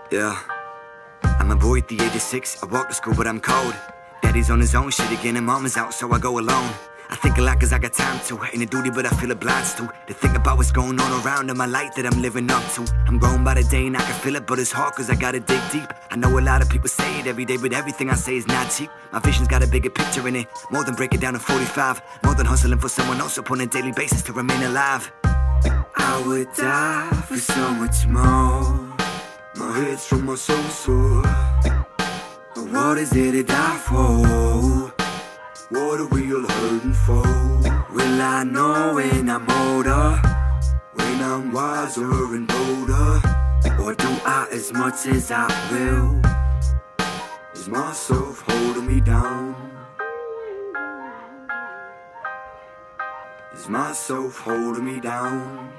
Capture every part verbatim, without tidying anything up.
Yeah, I'm a boy at the age of six. I walk to school, but I'm cold. Daddy's on his own shit again, and mama's out, so I go alone. I think a lot cause I got time to. Ain't a duty, but I feel obliged to. To think about what's going on around in my life that I'm living up to. I'm growing by the day and I can feel it, but it's hard cause I gotta dig deep. I know a lot of people say it every day, but everything I say is not cheap. My vision's got a bigger picture in it, more than break it down to forty-five. More than hustling for someone else up on a daily basis to remain alive. I would die for so much more. My head's from my soul sore. But what is it to die for? What are we all hurting for? Will I know when I'm older? When I'm wiser and bolder? Or do I as much as I will? Is myself holding me down? Is myself holding me down?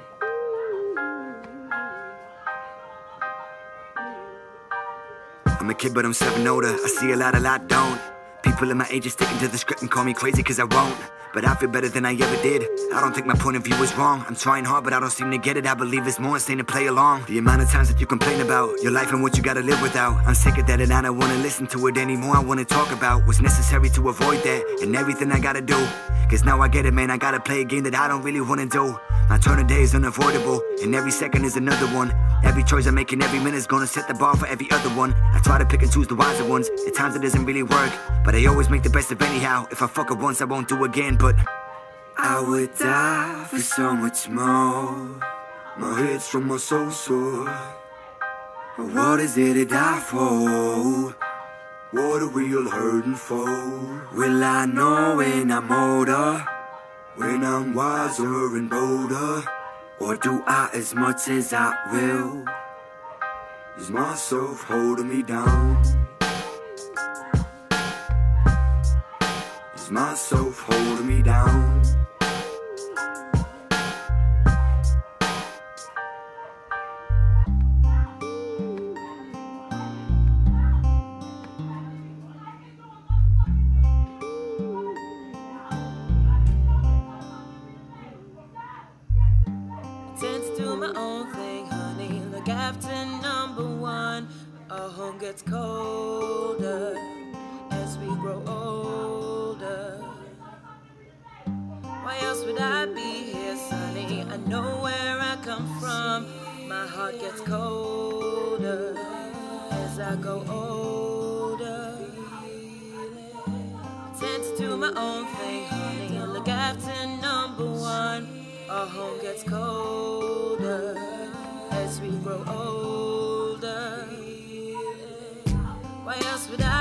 I'm a kid but I'm seven older. I see a lot, a lot don't. People in my age are sticking to the script and call me crazy cause I won't. But I feel better than I ever did. I don't think my point of view is wrong. I'm trying hard but I don't seem to get it. I believe it's more insane to play along. The amount of times that you complain about your life and what you gotta live without. I'm sick of that and I don't wanna listen to it anymore. I wanna talk about what's necessary to avoid that and everything I gotta do. Cause now I get it, man, I gotta play a game that I don't really wanna do. My turn of day is unavoidable, and every second is another one. Every choice I make in every minute is gonna set the bar for every other one. I try to pick and choose the wiser ones. At times it doesn't really work, but I always make the best of anyhow. If I fuck up once, I won't do again, but I would die for so much more. My head's from my soul sore. But what is it to die for? What are we all hurting for? Will I know when I'm older? When I'm wiser and bolder? Or do I as much as I will? Is myself holding me down? Is myself holding me down? Tend to do my own thing, honey. Look after number one. Our home gets colder as we grow older. Why else would I be here, sonny? I know where I come from. My heart gets colder as I go older. Tend to do my own thing, honey. Look after number one. Our home gets colder as we grow older. Why else would I